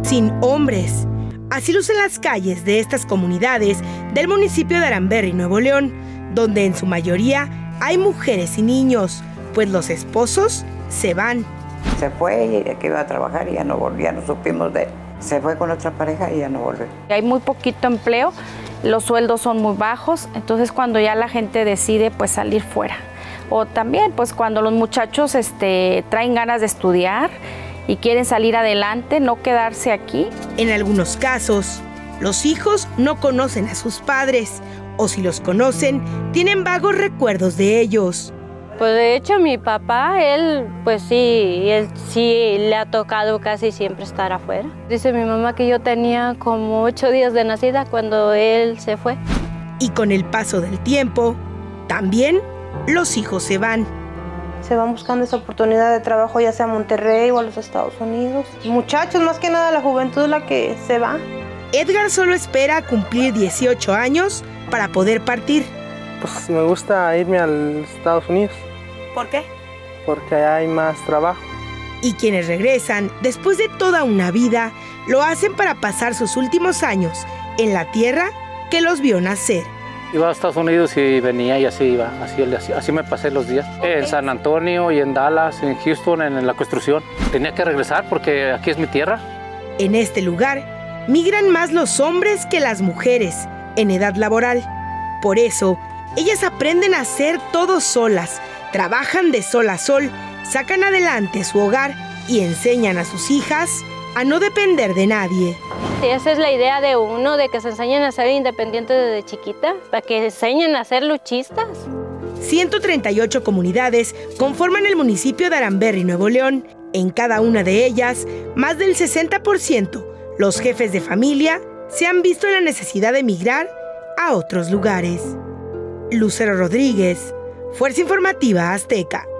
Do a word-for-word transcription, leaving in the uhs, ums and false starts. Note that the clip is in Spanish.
sin hombres. Así lucen las calles de estas comunidades del municipio de Aranberry, Nuevo León, donde en su mayoría hay mujeres y niños, pues los esposos se van. Se fue y que iba a trabajar y ya no volvía, no supimos de él. Se fue con otra pareja y ya no volvió. Hay muy poquito empleo, los sueldos son muy bajos, entonces cuando ya la gente decide pues salir fuera. O también pues cuando los muchachos este, traen ganas de estudiar y quieren salir adelante, no quedarse aquí. En algunos casos, los hijos no conocen a sus padres, o si los conocen, tienen vagos recuerdos de ellos. Pues de hecho mi papá, él pues sí, él sí le ha tocado casi siempre estar afuera. Dice mi mamá que yo tenía como ocho días de nacida cuando él se fue. Y con el paso del tiempo, también los hijos se van. Se van buscando esa oportunidad de trabajo ya sea a Monterrey o a los Estados Unidos. Muchachos, más que nada la juventud es la que se va. Edgar solo espera cumplir dieciocho años para poder partir. Pues me gusta irme a los Estados Unidos. ¿Por qué? Porque allá hay más trabajo. Y quienes regresan, después de toda una vida, lo hacen para pasar sus últimos años en la tierra que los vio nacer. Iba a Estados Unidos y venía y así iba, así, así, así me pasé los días. En San Antonio y en Dallas, en Houston, en, en la construcción. Tenía que regresar porque aquí es mi tierra. En este lugar, migran más los hombres que las mujeres en edad laboral. Por eso, ellas aprenden a hacer todo solas, trabajan de sol a sol, sacan adelante su hogar y enseñan a sus hijas a no depender de nadie. Sí, esa es la idea de uno, de que se enseñen a ser independientes desde chiquitas, para que enseñen a ser luchistas. ciento treinta y ocho comunidades conforman el municipio de Aranberry, Nuevo León. En cada una de ellas, más del sesenta por ciento, los jefes de familia, se han visto en la necesidad de emigrar a otros lugares. Lucero Rodríguez, Fuerza Informativa Azteca.